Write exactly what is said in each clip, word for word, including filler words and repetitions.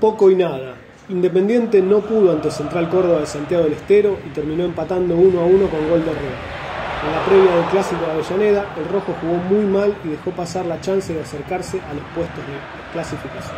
poco y nada. Independiente no pudo ante Central Córdoba de Santiago del Estero y terminó empatando uno a uno con gol de Roa. En la previa del Clásico de Avellaneda, el rojo jugó muy mal y dejó pasar la chance de acercarse a los puestos de clasificación.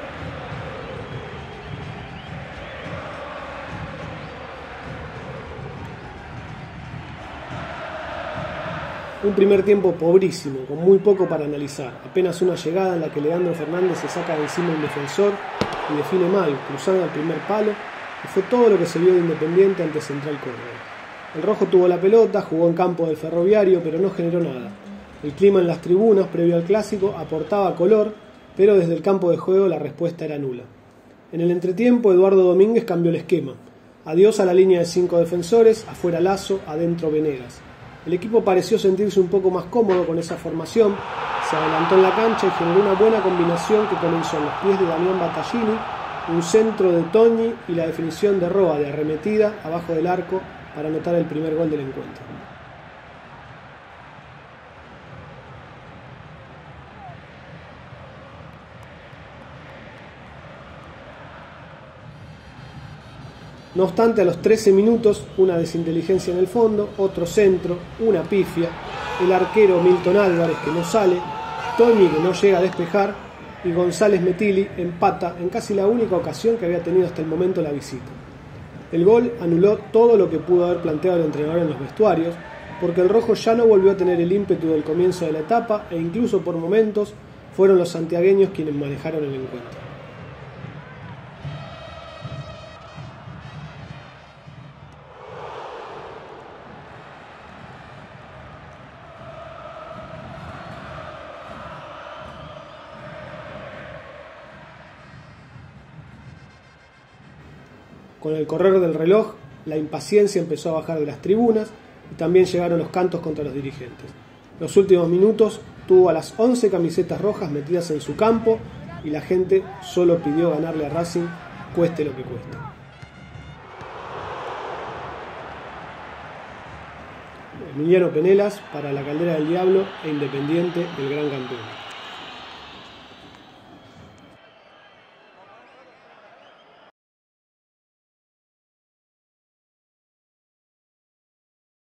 Un primer tiempo pobrísimo, con muy poco para analizar. Apenas una llegada en la que Leandro Fernández se saca de encima un defensor y define mal, cruzando al primer palo, y fue todo lo que se vio de Independiente ante Central Córdoba. El rojo tuvo la pelota, jugó en campo del Ferroviario, pero no generó nada. El clima en las tribunas, previo al Clásico, aportaba color, pero desde el campo de juego la respuesta era nula. En el entretiempo, Eduardo Domínguez cambió el esquema. Adiós a la línea de cinco defensores, afuera Lazo, adentro Venegas. El equipo pareció sentirse un poco más cómodo con esa formación, se adelantó en la cancha y generó una buena combinación que comenzó en los pies de Damián Battaglini, un centro de Toñi y la definición de Roa de arremetida abajo del arco para anotar el primer gol del encuentro. No obstante, a los trece minutos, una desinteligencia en el fondo, otro centro, una pifia, el arquero Milton Álvarez que no sale, Toñi que no llega a despejar y González Metilli empata en casi la única ocasión que había tenido hasta el momento la visita. El gol anuló todo lo que pudo haber planteado el entrenador en los vestuarios, porque el rojo ya no volvió a tener el ímpetu del comienzo de la etapa e incluso por momentos fueron los santiagueños quienes manejaron el encuentro. Con el correr del reloj, la impaciencia empezó a bajar de las tribunas y también llegaron los cantos contra los dirigentes. Los últimos minutos tuvo a las once camisetas rojas metidas en su campo y la gente solo pidió ganarle a Racing, cueste lo que cueste. Emiliano Penelas para La Caldera del Diablo e Independiente, el gran campeón.